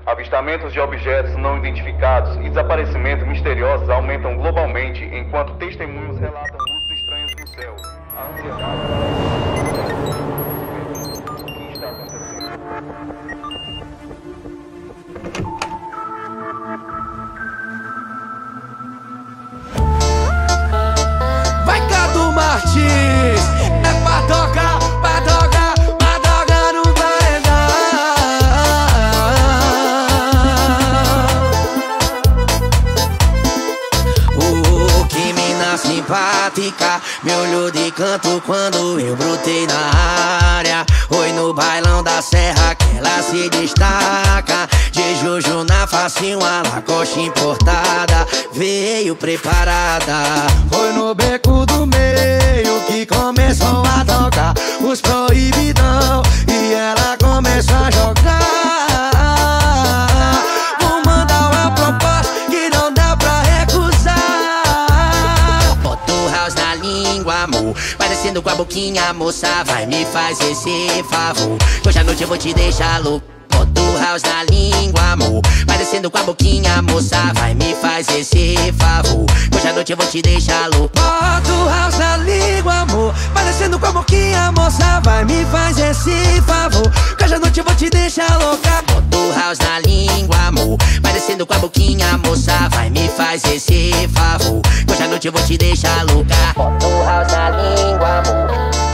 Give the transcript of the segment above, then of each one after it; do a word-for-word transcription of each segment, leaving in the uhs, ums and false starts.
Avistamentos de objetos não identificados e desaparecimentos misteriosos aumentam globalmente, enquanto testemunhos relatam luzes estranhas no céu. A ansiedade... O que está acontecendo? Vai, Cadu Martins! É pra tocar, pra tocar, pra tocar no paredão. Oh, que mina simpática, me olhou de canto quando eu brotei na área. Oi, no bailão da serra que ela se destaca. De Jojo na facinho, a Lacoste importada, veio preparada. Foi no beco do meio que começou a tocar os proibidão e ela começou a jogar. Vou mandar uma proposta que não dá pra recusar. Bota o house na língua, amor, parecendo com a boquinha, moça, vai me fazer esse favor, que hoje à noite eu vou te deixar louco. Bota o house na língua, amor, parecendo com a boquinha, moça, vai me fazer esse favor, que hoje à noite eu vou te deixar louco. Bota o house na língua, amor, parecendo com a boquinha, moça, vai me fazer esse favor, que hoje à noite eu vou te deixar louca. Bota o house na língua, amor, parecendo com a boquinha, moça, vai me fazer esse favor, que hoje à noite eu vou te deixar louca. Bota o house na língua, amor,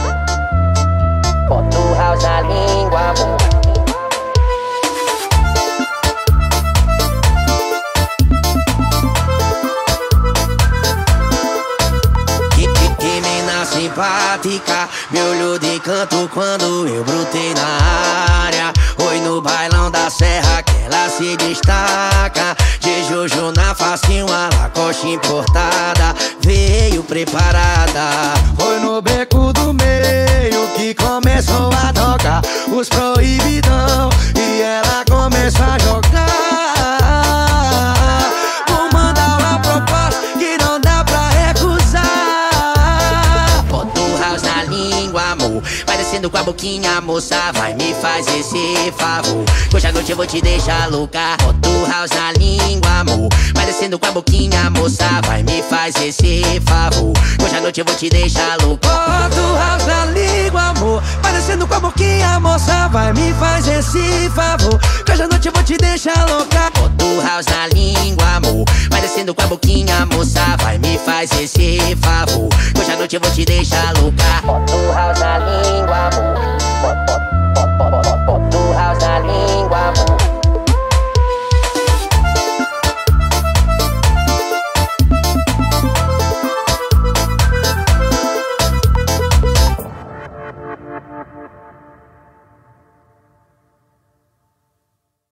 bota o house na língua, amor. Simpática, me olhou de canto quando eu brotei na área. Oi, no bailão da serra que ela se destaca. De Jojo na facinho, a Lacoste importada, veio preparada. Foi no beco do meio que começou a tocar os proibidão e ela começou a jogar. Vou mandar uma proposta que não dá pra recusar. Amor, parecendo com a boquinha, moça, vai me fazer esse favor, que hoje à noite eu vou te deixar louca. Bota o house na língua, amor, parecendo com a boquinha, moça, vai me fazer esse favor, que hoje à noite eu vou te deixar louca. Bota o house na língua, amor, parecendo com a boquinha, moça, vai me fazer esse favor, que hoje à noite eu vou te deixar louca. Bota o house na língua, amor, parecendo com a boquinha, moça, vai me fazer esse favor, que hoje à noite eu vou te deixar louca. Bota o house na língua, amor, bota o house na língua, amor.